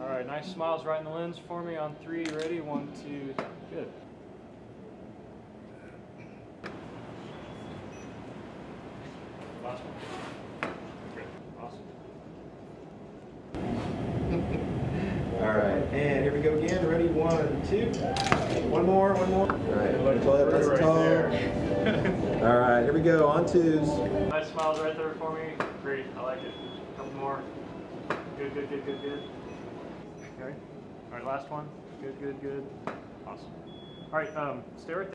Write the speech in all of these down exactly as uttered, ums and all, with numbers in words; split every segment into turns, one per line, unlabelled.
All right, nice smiles right in the lens for me on three. Ready? One, two, good. Last one. Good. Awesome.
All right, and here we go again. Ready? One, two. One more, one more. All right, control that nice and tall. All right, here we go. On twos.
Nice smiles right there for me. Great, I like it. Couple more. Good, good, good, good, good. Okay. All right, last one. Good, good, good. Awesome. All right, um, stay right there.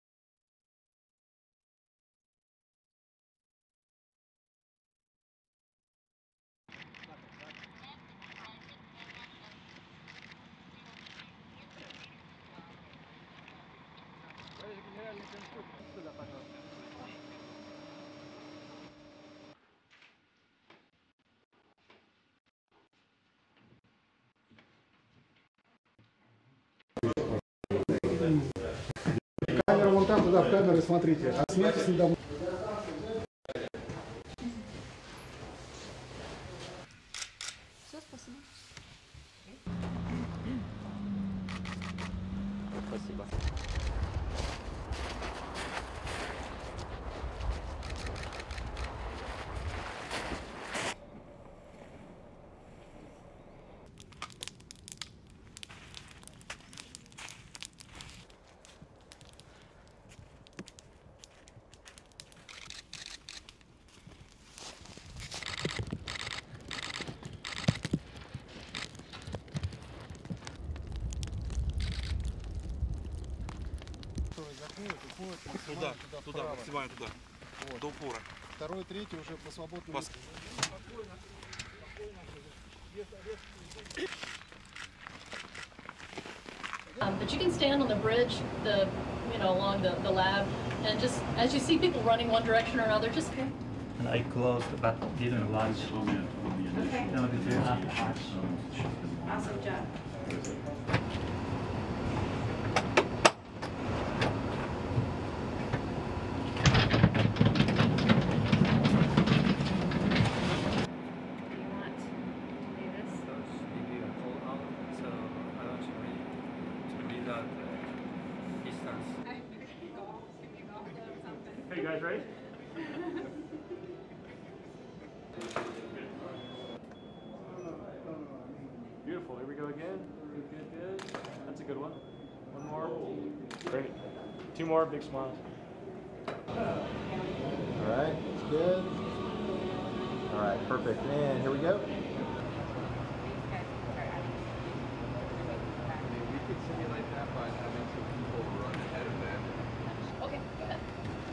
Камера вон там, туда в камеру, смотрите. А смейтесь не домой.
Все, спасибо.
Спасибо.
Туда, туда, максимально туда. Вот. До упора.
Второй, третий уже по свободному.
Пос...
Um, but you can stand on the bridge, the you know, along the, the lab, and just as you see people running one direction or another, just. Okay.
And I closed but didn't launch.
Okay. Awesome job.
Hey, you guys ready? Beautiful. Here we go again. Good, good, good. That's a good one. One more. Great. Two more. Big smiles.
All right, that's good. All right, perfect. And here we go.
We could simulate that by having some people run ahead of them.
Okay, go ahead.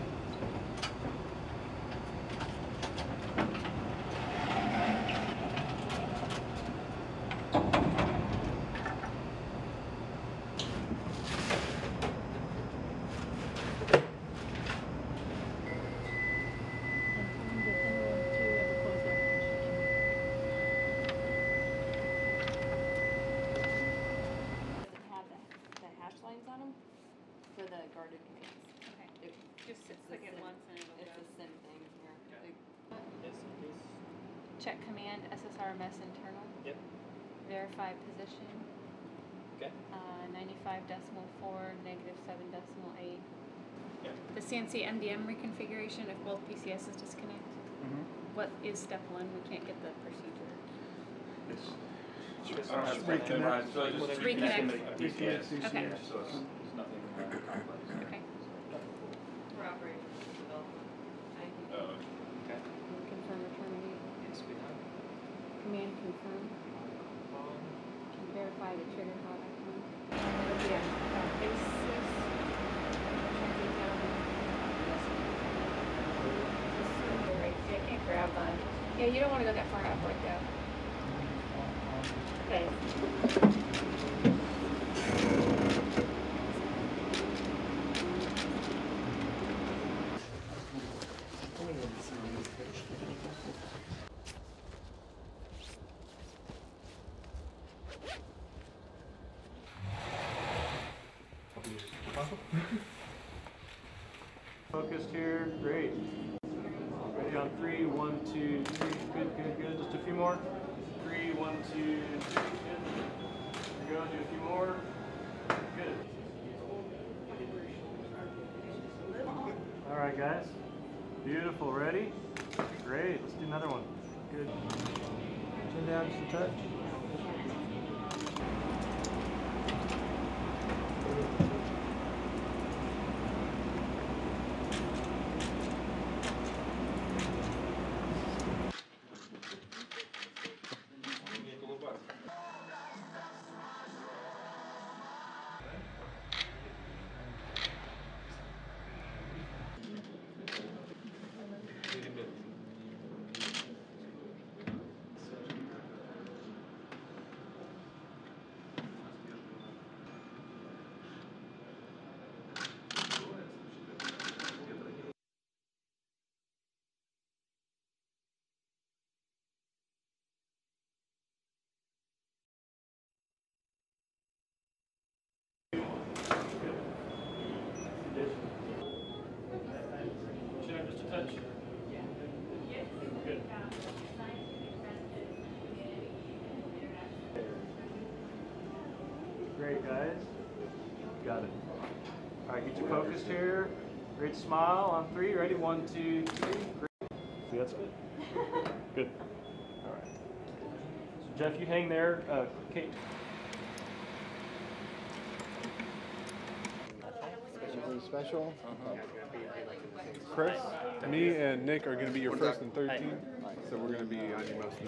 For the guarded commands. Okay. It just sits like it once and it'll It's go. The same thing here.
Yeah.
Like,
Yes, please.
Check command, S S R M S internal.
Yep.
Verify position.
Okay.
Uh, ninety-five decimal four, negative seven decimal eight.
Yeah.
The C N C M D M reconfiguration if both P C Ss disconnect.
Mm-hmm.
What is step one? We can't get the procedure.
It's
I don't have to memorize, so I just
Reconnect.
reconnect the P C S.
Okay.
So it's, it's nothing uh, complex.
Okay.
we're operating with development.
Oh,
okay.
Confirm or terminate.
Yes, we have.
Command confirm.
Um,
Can verify the trigger hot icon.
Yeah. Basis. Right, so you can't grab on.
Yeah, you don't want to go that far up like that.
Okay.
Focused here. Great. Ready on three. One, two, three. Good, good, good. Just a few more. Three, one, two, three. Good. guys. Beautiful. Ready? Great. Let's do another one. Good. Chin down just a touch. Chin up just a touch. Good. Great, guys. Got it. All right, get your focused here. Great smile on three. Ready? One, two, three. Great. See, that's good. Good. All right. So Jeff, you hang there. Uh, Kate.
Something special. Chris, me and Nick are going to be your first and third team, so we're going to be on your most.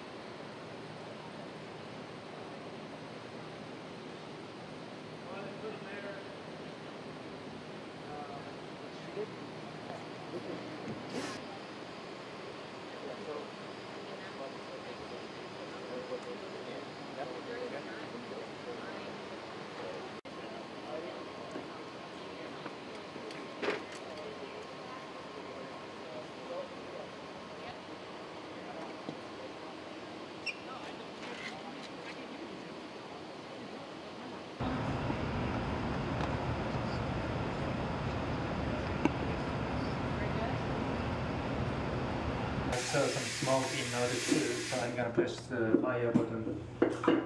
I saw some smoke in order to, so I'm gonna push the fire button.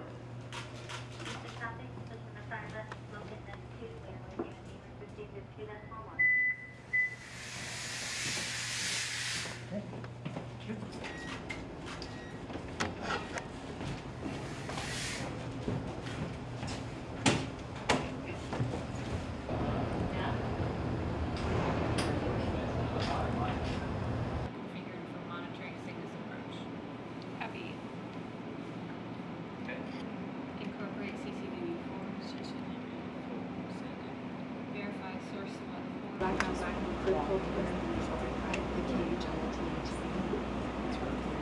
Background back in the critical right, the cage on the T H C. It's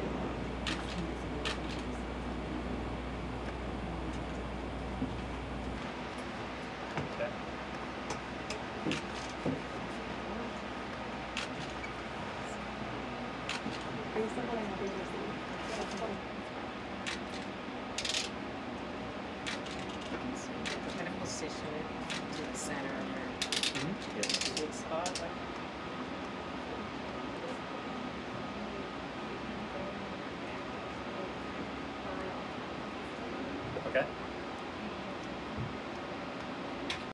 kind of position it to the center of her. Good spot, like.
Okay.